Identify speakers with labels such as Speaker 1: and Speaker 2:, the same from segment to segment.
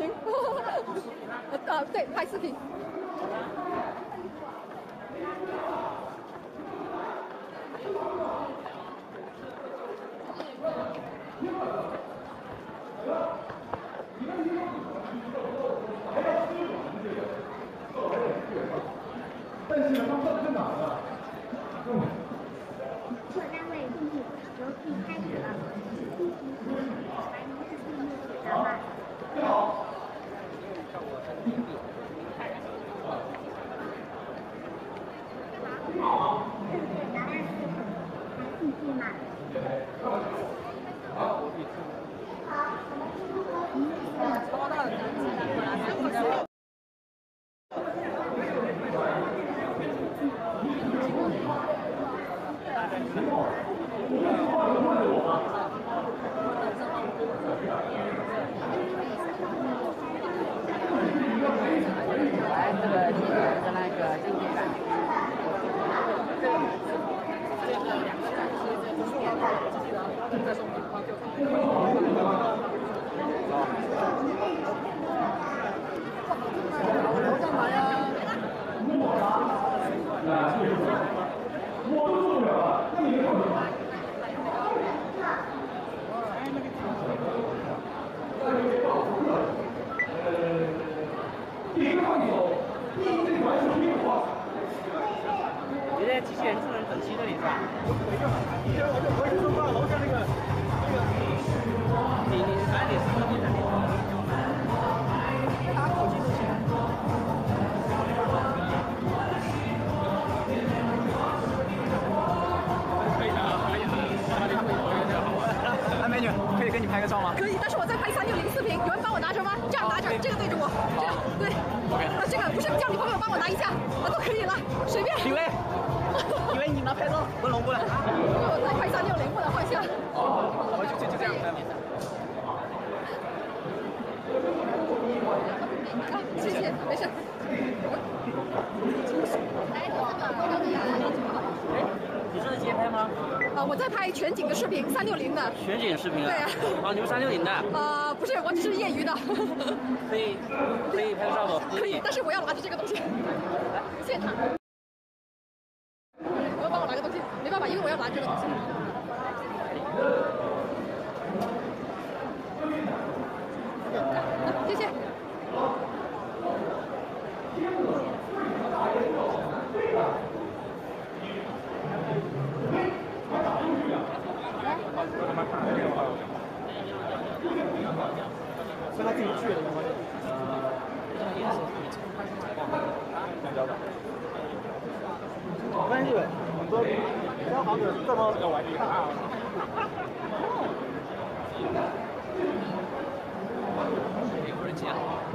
Speaker 1: 频。对，拍视频。
Speaker 2: 但是呢，他放在哪了？
Speaker 3: 工作单位动力游戏开始了，进行实验，白明是进入选择吗？
Speaker 2: 你好。你好。
Speaker 3: 正确答案是还继续吗？
Speaker 2: 好。
Speaker 3: 好，我们进入和您的。
Speaker 4: 来，这个今年的那个证件版，
Speaker 1: 再送花票。我干嘛呀？
Speaker 2: 我都受不了了，那你干嘛？第一个放手，第一这款是苹果。
Speaker 4: 你这机器人智能整齐这里是吧？
Speaker 2: 以前我就回去说话，楼下那个，
Speaker 4: 你反正得4个地方。
Speaker 1: 拿手机都行。
Speaker 4: 可以的，可以的，
Speaker 5: 美女，可以跟你拍个照吗？
Speaker 1: 可以，但是我在拍360视频，有人帮我拿着吗？这样拿着，这个对着我，这样对。这个不是叫你朋友帮我拿一下，都可以了，随便。
Speaker 5: 以为你拿拍照，文龙过来。
Speaker 1: 我在拍360，不能换下。
Speaker 5: 我们就这样拍嘛。
Speaker 1: 谢谢，没事。
Speaker 4: 你这是街拍吗？
Speaker 1: 我在拍全景的视频，360的。
Speaker 4: 全景视频啊？
Speaker 1: 对啊。
Speaker 4: 你们360的？
Speaker 1: 不是，我只是业余的。
Speaker 4: 可以拍个照不？
Speaker 1: 可以，但是我要拿着这个东西。现场。我要帮我拿个东西，没办法，因为我要拿这个东西。谢谢。
Speaker 2: 是他自己去的吗？我发现这个很多消防者这么顽皮啊。
Speaker 4: 不是剪好。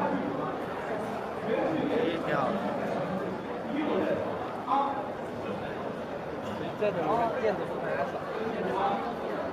Speaker 4: 挺好的。这种电子书还少。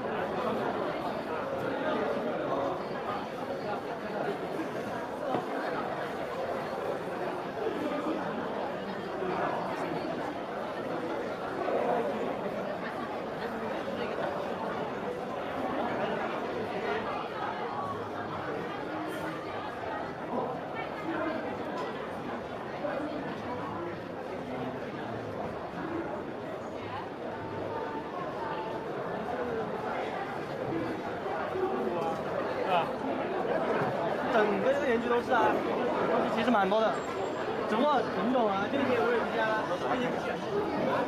Speaker 5: 整个这个园区都是啊，东西其实蛮多的，只不过你懂啊，这些无人机啊，这些不全是。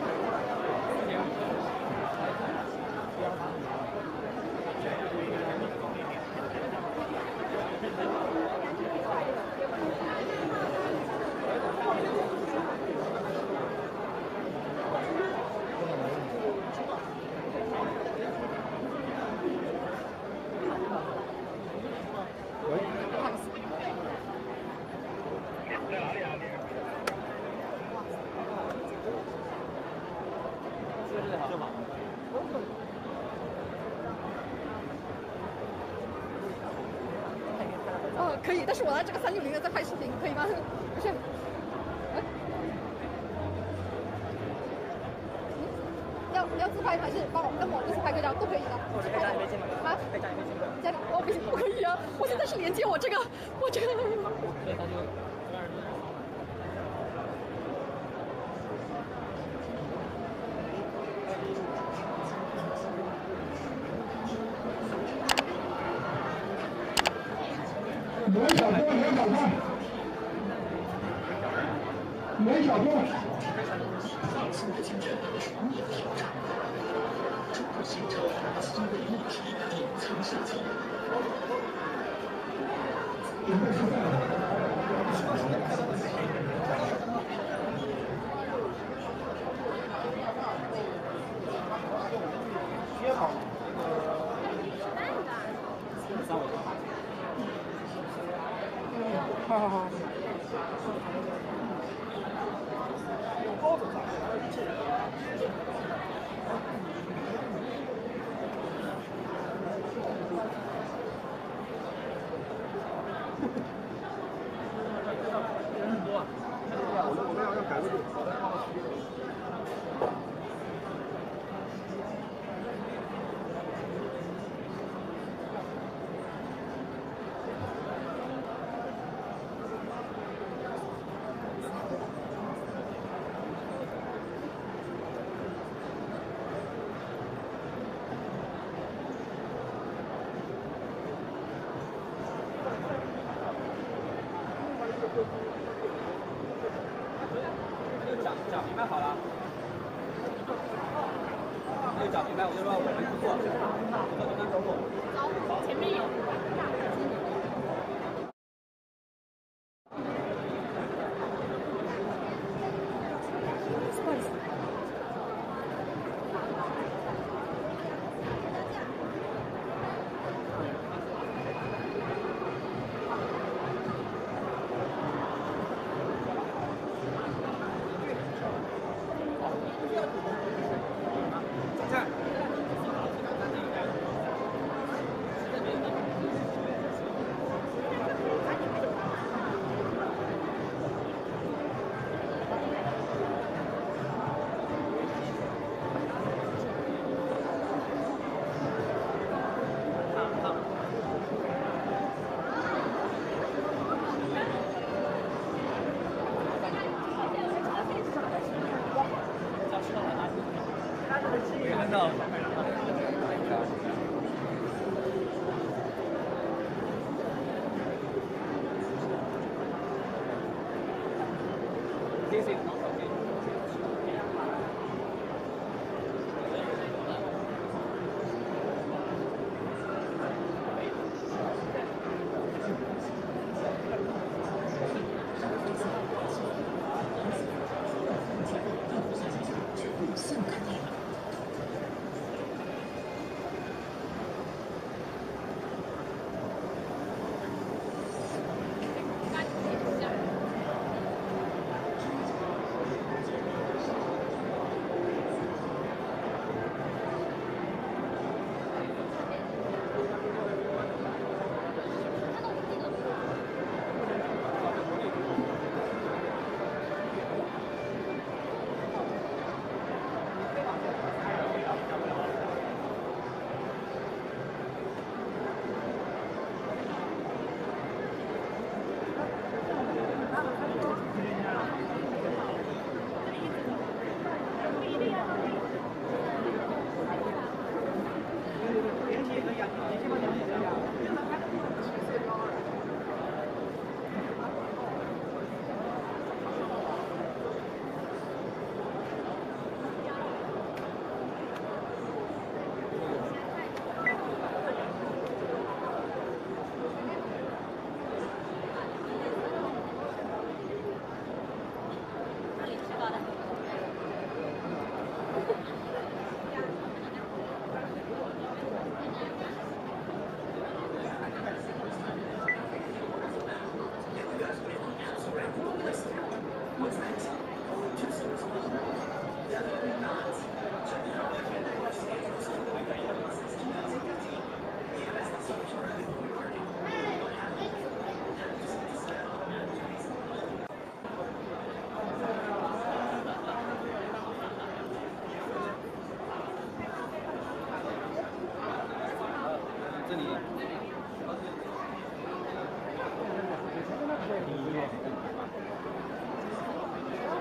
Speaker 1: 可以，但是我拿这个360的在拍视频，可以吗？不是。要你要自拍还是跟我一起拍合照都可以的。
Speaker 5: 我可以加你微信吗？
Speaker 1: 啊？
Speaker 5: 可以加你微信吗？
Speaker 1: 加你，我不行，不可以啊！我现在是连接我这个。
Speaker 5: 对，他就。
Speaker 2: 袁晓东，
Speaker 5: 讲明白好了，就讲明白，我就说我们不做，我们跟走我。
Speaker 1: 走，前面有。
Speaker 5: 看到。This is not okay.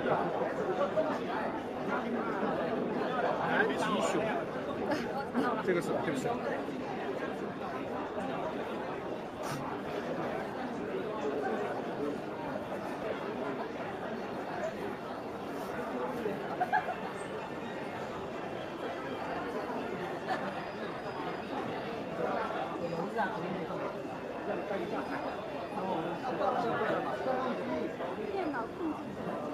Speaker 2: 鸡胸，这个是对不起。
Speaker 3: 电脑控制。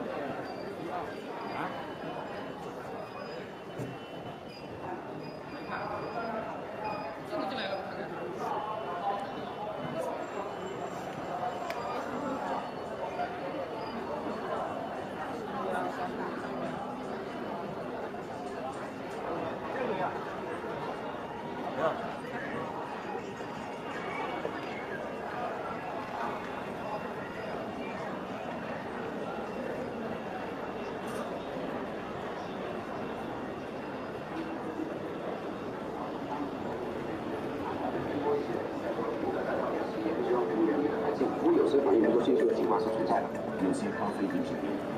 Speaker 6: 有些反应能够迅速的进化是存在的，有些咖啡因是。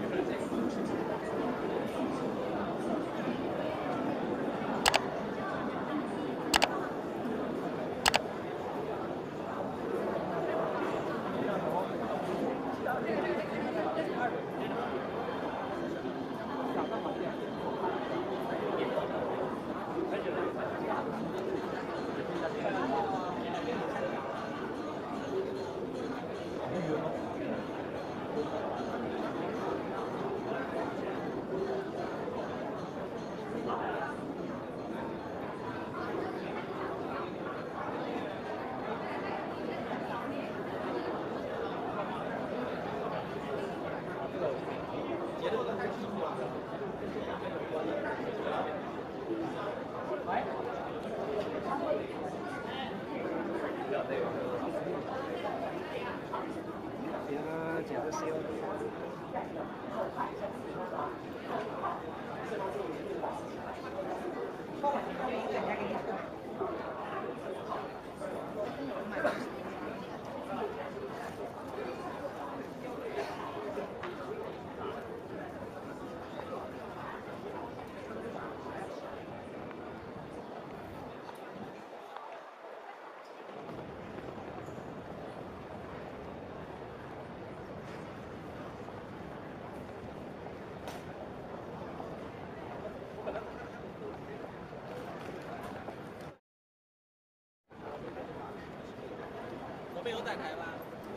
Speaker 5: 没有在台湾。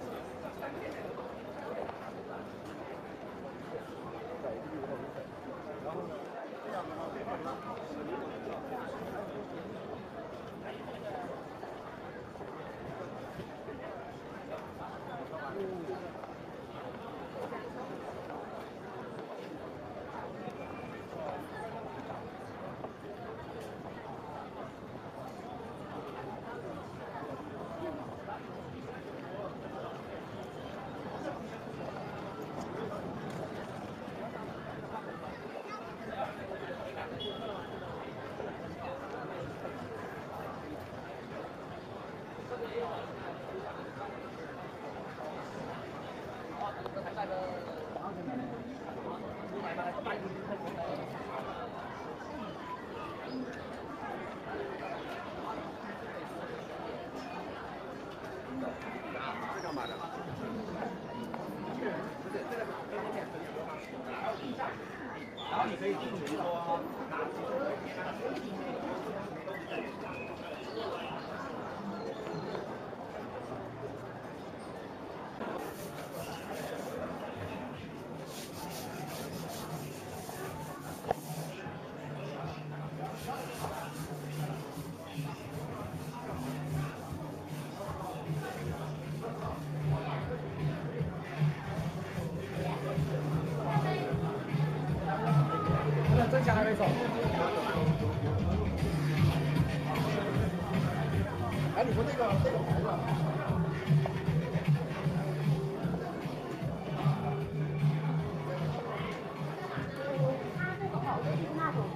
Speaker 2: 干嘛的？然后你可以进去说哪几种。真假还没走。哎，你说这个牌子？
Speaker 3: 它这个好的是那种。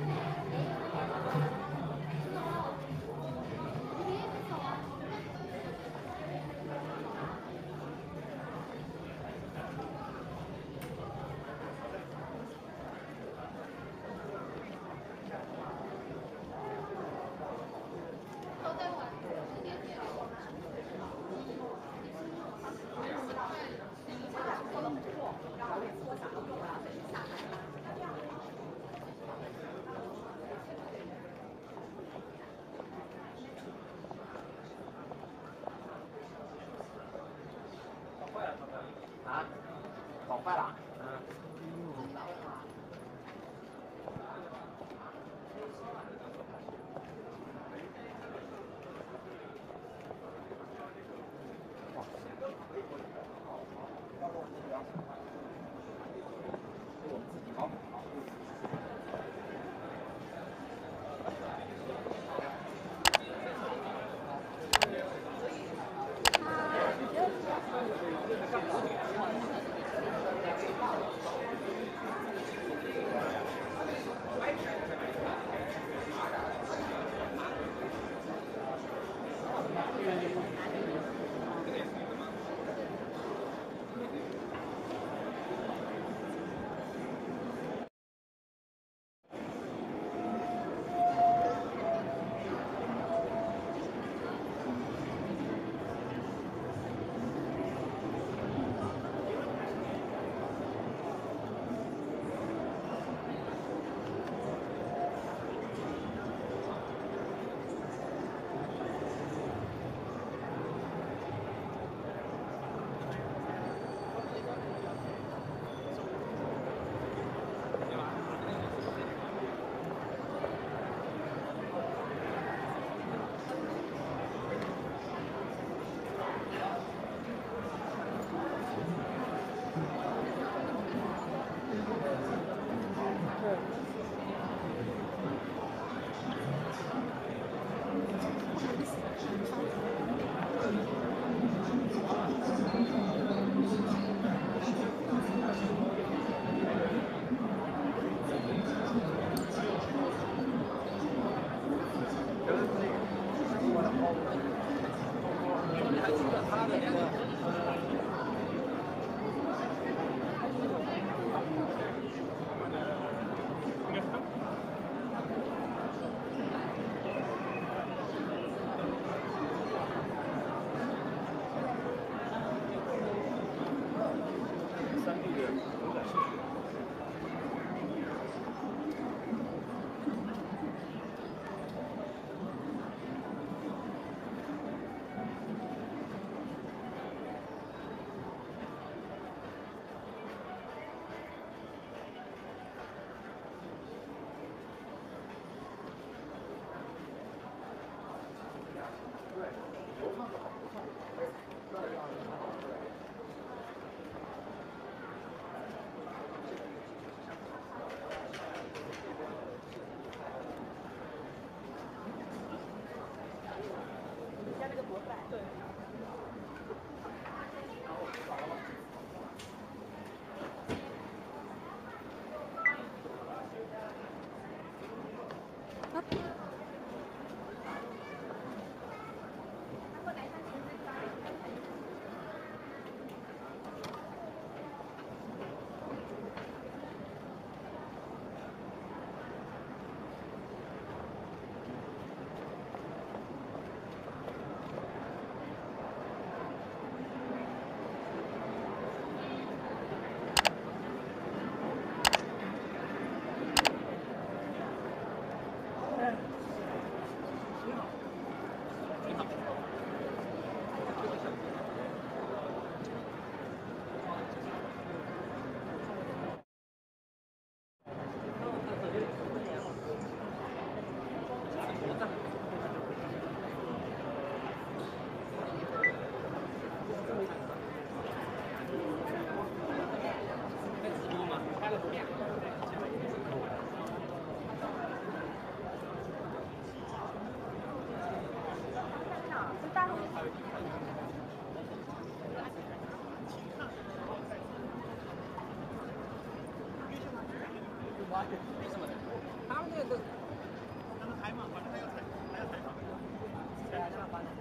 Speaker 2: 他们那个，他们采访，反正还要采访。对啊，上班的。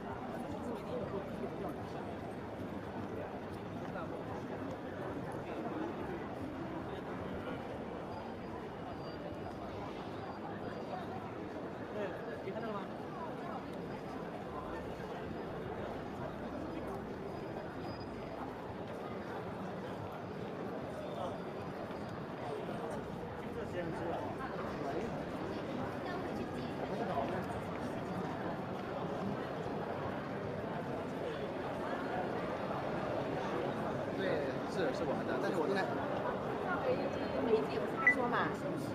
Speaker 2: 对，你看到了吗？
Speaker 7: 对，是我们的，但是我现在。
Speaker 1: 每一集不是在说嘛？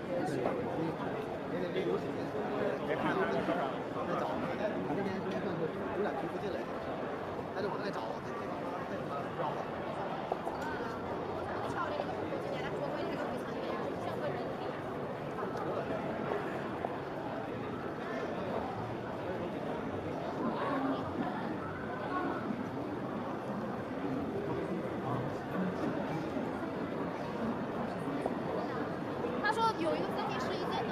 Speaker 7: 那流水线，别看他们在找，他那边有点听不进来，但是我在找他地方，为什么绕了？
Speaker 1: 跳这个今年来说，关于这个非常厉害，像个人体。他说有一个3D试衣间的。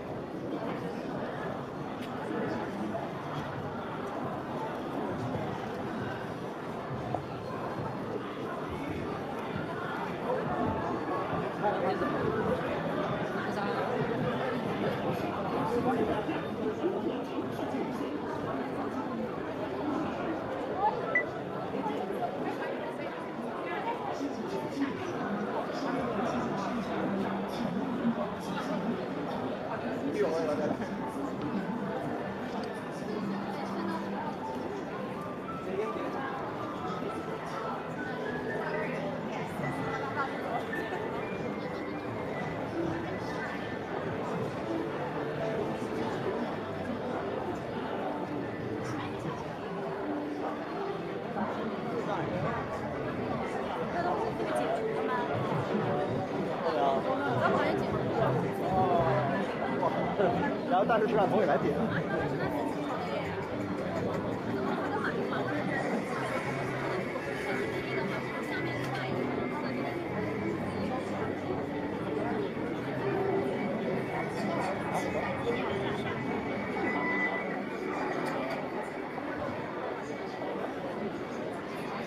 Speaker 7: 然后但是摄像头也来点。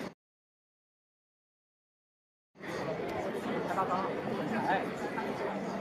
Speaker 5: 开发商，哎。